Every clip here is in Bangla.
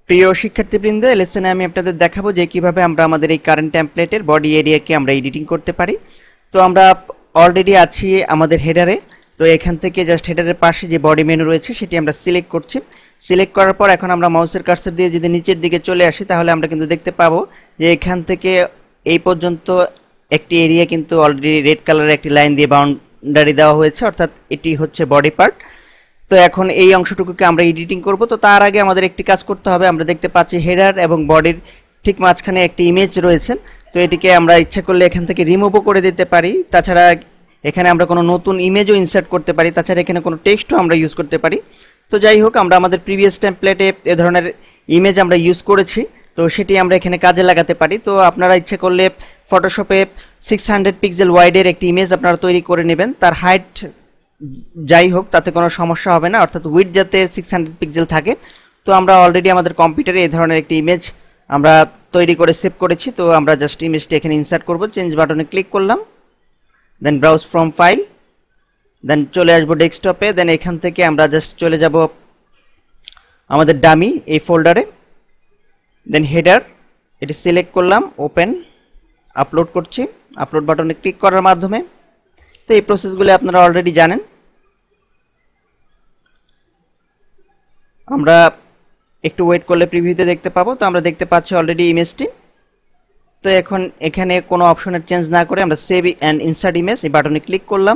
প্রিয় শিক্ষার্থীবৃন্দ, লেসনে আমি আপনাদের দেখাবো যে কিভাবে আমরা আমাদের এই কারেন্ট টেমপ্লেটের বডি এরিয়াকে আমরা এডিটিং করতে পারি। তো আমরা অলরেডি আছি আমাদের হেডারে। তো এখান থেকে জাস্ট হেডারের পাশে যে বডি মেনু রয়েছে সেটি আমরা সিলেক্ট করছি। সিলেক্ট করার পর এখন আমরা মাউসের কার্সার দিয়ে যদি নিচের দিকে চলে আসি তাহলে আমরা কিন্তু দেখতে পাবো যে এখান থেকে এই পর্যন্ত একটি এরিয়া কিন্তু অলরেডি রেড কালারের একটি লাইন দিয়ে বাউন্ডারি দেওয়া হয়েছে, অর্থাৎ এটি হচ্ছে বডি পার্ট। তো এখন এই অংশটুকুকে আমরা এডিটিং করব। তো তার আগে আমাদের একটি কাজ করতে হবে। আমরা দেখতে পাচ্ছি হেডার এবং বডির ঠিক মাঝখানে একটি ইমেজ রয়েছে। তো এটিকে আমরা ইচ্ছা করলে এখান থেকে রিমুভও করে দিতে পারি। তাছাড়া এখানে আমরা কোনো নতুন ইমেজও ইনসার্ট করতে পারি। তাছাড়া এখানে কোনো টেক্সটও আমরা ইউজ করতে পারি। তো যাই হোক, আমরা আমাদের প্রিভিয়াস টেমপ্লেটে এ ধরনের ইমেজ আমরা ইউজ করেছি, তো সেটি আমরা এখানে কাজে লাগাতে পারি। তো আপনারা ইচ্ছে করলে ফটোশপে 600 পিক্সেল ওয়াইডের একটি ইমেজ আপনারা তৈরি করে নেবেন। তার হাইট যাই হোক, তাতে কোনো সমস্যা হবে না, অর্থাৎ উইডথ যাতে 600 পিক্সেল থাকে। তো আমরা অলরেডি আমাদের কম্পিউটারে এই ধরনের একটি ইমেজ আমরা তৈরি করে সেভ করেছি। তো আমরা জাস্ট ইমেজটি এখানে ইনসার্ট করব। চেঞ্জ বাটনে ক্লিক করলাম, then browse from file, then চলে আসবো ডেস্কটপে। দেন এখান থেকে আমরা জাস্ট চলে যাব আমাদের ডামি এই ফোল্ডারে। দেন হেডার এটি সিলেক্ট করলাম, ওপেন, আপলোড করছি। আপলোড বাটনে ক্লিক করার মাধ্যমে। তো এই প্রসেসগুলো আপনারা অলরেডি জানেন। আমরা একটু ওয়েট করলে প্রিভিউতে দেখতে পাবো। তো আমরা দেখতে পাচ্ছি অলরেডি ইমেজটি। তো এখন এখানে কোনো অপশনের চেঞ্জ না করে আমরা সেভ অ্যান্ড ইনসার্ট ইমেজ এই বাটনে ক্লিক করলাম।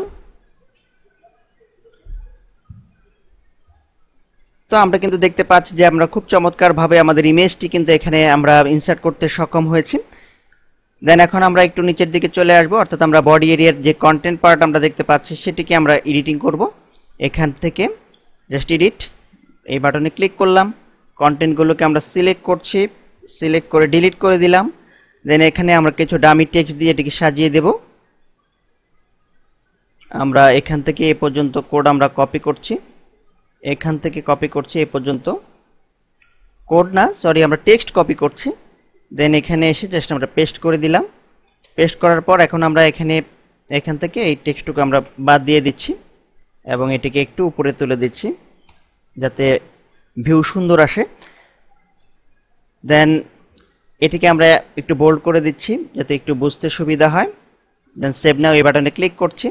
তো আমরা কিন্তু দেখতে পাচ্ছি যে আমরা খুব চমৎকারভাবে আমাদের ইমেজটি কিন্তু এখানে আমরা ইনসার্ট করতে সক্ষম হয়েছি। দেন এখন আমরা একটু নিচের দিকে চলে আসবো, অর্থাৎ আমরা বডি এরিয়ার যে কন্টেন্ট পার্ট আমরা দেখতে পাচ্ছি সেটিকে আমরা এডিটিং করব। এখান থেকে জাস্ট এডিট এই বাটনে ক্লিক করলাম। কন্টেন্টগুলোকে আমরা সিলেক্ট করছি, সিলেক্ট করে ডিলিট করে দিলাম। দেন এখানে আমরা কিছু ডামি টেক্সট দিয়ে এটিকে সাজিয়ে দেব। আমরা এখান থেকে এ পর্যন্ত কোড আমরা কপি করছি, এখান থেকে কপি করছি এ পর্যন্ত। কোড না, সরি, আমরা টেক্সট কপি করছি। দেন এখানে এসে জাস্ট আমরা পেস্ট করে দিলাম। পেস্ট করার পর এখন আমরা এখান থেকে এই টেক্সটটুকু আমরা বাদ দিয়ে দিচ্ছি এবং এটিকে একটু উপরে তুলে দিচ্ছি যাতে ভিউ সুন্দর আসে। দেন এটিকে আমরা একটু বোল্ড করে দিচ্ছি যাতে একটু বুঝতে সুবিধা হয়। দেন সেভ নাও এই বাটনে ক্লিক করছি।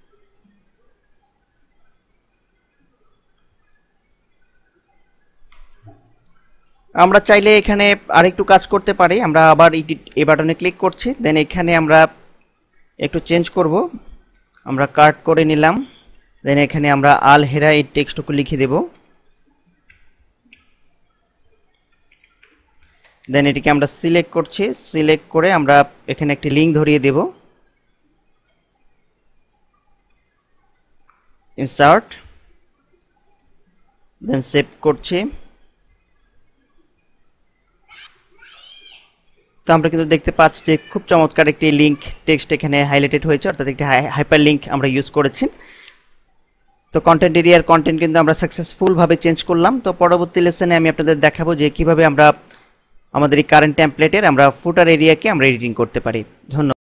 আমরা চাইলে এখানে আরেকটু কাজ করতে পারি। আমরা আবার এই বাটনে ক্লিক করছি। দেন এখানে আমরা একটু চেঞ্জ করব। আমরা কাট করে নিলাম। দেন এখানে আমরা আল হেরা এই টেক্সটটুকু লিখে দেব। দেন এটিকে আমরা সিলেক্ট করছি, সিলেক্ট করে আমরা এখানে একটি লিঙ্ক ধরিয়ে দেব। ইনসার্ট, দেন সেভ করছি। তো আমরা কিন্তু দেখতে পাচ্ছি যে খুব চমৎকার একটি লিঙ্ক টেক্সট এখানে হাইলাইটেড হয়েছে, অর্থাৎ একটি হাইপার লিঙ্ক আমরা ইউজ করেছি। তো কন্টেন্ট এরিয়ার কন্টেন্ট কিন্তু আমরা সাকসেসফুলভাবে চেঞ্জ করলাম। তো পরবর্তী লেসনে আমি আপনাদের দেখাবো যে কিভাবে আমরা আমাদের এই কারেন্ট টেমপ্লেটের আমরা ফুটার এরিয়াকে আমরা এডিটিং করতে পারি। ধন্যবাদ।